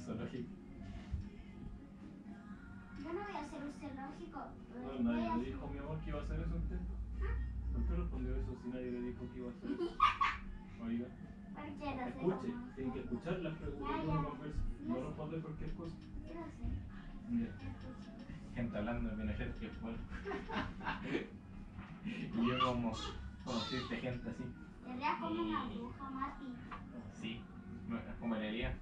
zoológico. Yo no voy a hacer un zoológico. No, nadie le dijo a mi amor que iba a hacer eso a usted. ¿Por qué respondió eso si nadie le dijo que iba a hacer eso? Oiga, Porque no sé escuche, cómo. tiene que escuchar las preguntas que uno conversa. No responder cualquier cosa. Yo no sé. Ya. Gente hablando de Pinochet que fue. Y yo como siete gente así. Te veas como una bruja, Mati. Sí, como le diría.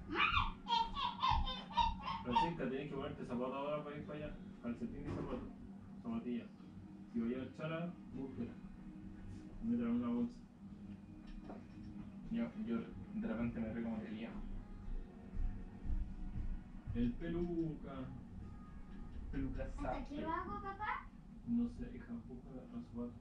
Francisca, tienes que ponerte zapatos ahora para ir para allá. Calcetín y zapatos. Zapatillas. Si voy a echar a búsqueda. Métela en una bolsa. Yo de repente me río como le diría. El peluca. Peluca ¿Hasta aquí lo hago, papá? No sé, hija, busca los zapatos.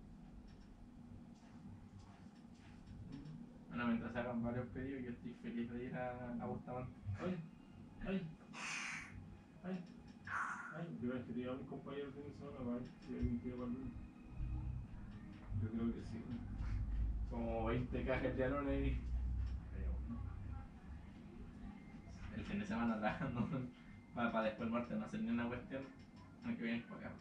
Bueno, mientras hagan varios pedidos, yo estoy feliz de ir a Bustamante. ¡Ay! ¡Ay! ¡Ay! ¡Ay! Yo es que te iba a mis compañeros de mi zona para ver si alguien quiere para el lunes. Yo creo que sí. Como 20 cajas de alones ahí. El fin de semana trabajando para después el martes no hacer ni una cuestión. No que vienes para acá.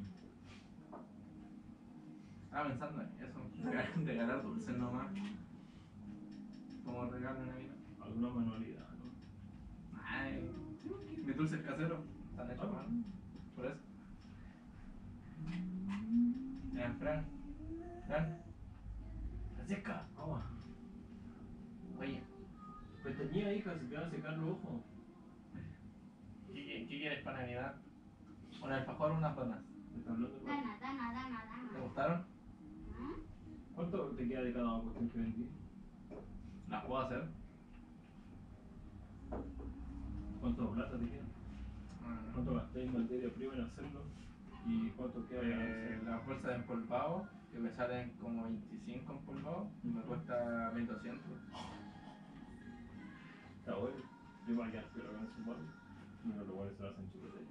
Estaba pensando en eso, regalar dulces nomás. Como regalo de Navidad. Alguna manualidad, ¿no? Ay, mis dulces caseros están hechos mal. Por eso. Fran. Francisca. Agua. Oye, Pestañía, hija, se te van a secar los ojos. ¿qué quieres para Navidad? ¿Un alfajor o unas donas? ¿Me está hablando de Dana. ¿Te gustaron? ¿Ah? ¿Cuánto te queda de cada cuestión que vendí? ¿Las puedo hacer? ¿Cuánto plata te queda? ¿Cuánto gasté en materia prima en hacerlo? ¿Y cuánto queda de ganancia? Las bolsas de empolvado, que me salen como 25 empolvados, me cuesta 1200. Está bueno. Yo me voy a quedar pero con esos barrios. Y los lugares se lo hacen chupete.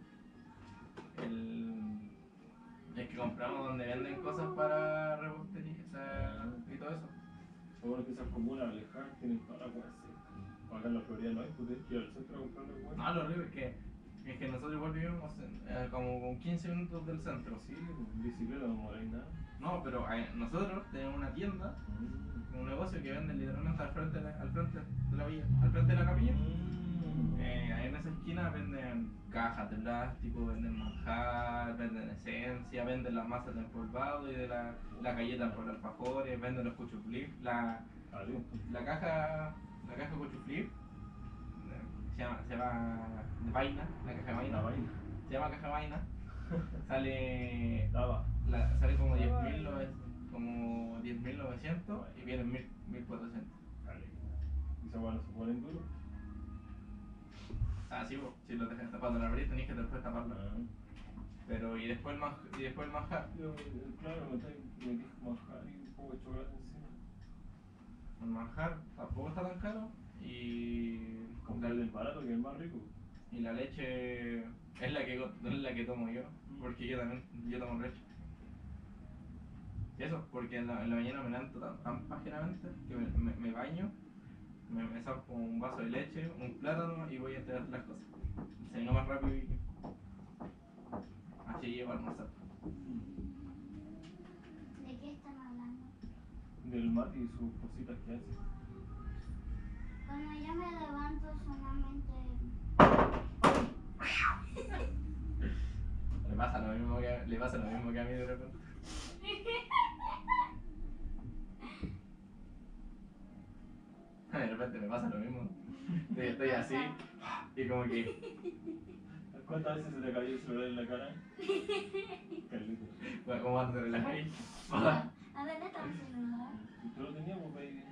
Es que compramos donde venden cosas para repostería y todo eso. Lo bueno es que esas comunas alejadas tienen toda la hueá seca. Acá en la Florida no hay, pues tienes que ir al centro a comprar la hueá. No, lo horrible es que nosotros igual vivimos como con 15 minutos del centro. Sí, en bicicleta no moráis nada. No, pero nosotros tenemos una tienda, un negocio que vende literalmente al frente de la villa, al frente de la capilla. Ahí en esa esquina venden cajas de plástico, venden manjar, venden esencia, venden las masas de empolvado y de la galleta por alfajores, venden los cuchuflip, la caja cuchuflip se llama de vaina, la caja de vaina. Se llama caja de vaina. Sale sale como 10.900 y vienen 1.400. ¿Y esa hueá no se ponen duro? Ah, sí, si lo dejas tapando la abrir tenés que después taparlo. Pero y después el manjar. Claro, me dijo manjar y un poco de chocolate encima. El manjar tampoco está tan caro y Comprarle el barato que es el más rico. y la leche es la que tomo yo, porque yo tomo leche. Y eso, porque en la mañana me levanto tan pajeramente que me baño, me saco un vaso de leche, un plátano y voy a entregar las cosas. Se me va más rápido y así llevo a almorzar. ¿De qué están hablando? Del mate y sus cositas que hace. Cuando yo me levanto solamente... Le pasa lo mismo que a mí de repente. De repente me pasa lo mismo. Estoy así y como que ¿Cuántas veces se te cayó el celular en la cara? Carlito. como cuando te relajas ahí. ¿A dónde está mi celular? ¿Tú lo tenías, pues, baby?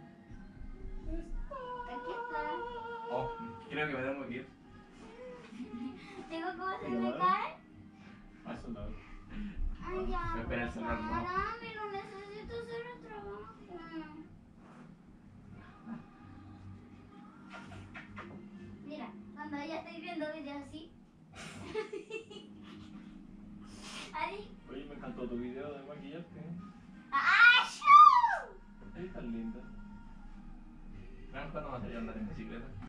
Aquí está. Oh, creo que me tengo que ir. ¿Tengo cómo se me cae? A eso la veo. Ay, ya. Me espera el celular, ¿no? Pero necesito hacer el trabajo. Mira, cuando ya estoy viendo videos así. Ahí. Oye, me encantó tu video de maquillarte, ¿eh? ¡Ah, shoo! Eres tan linda. ¿Cuándo vas a ir a andar en bicicleta?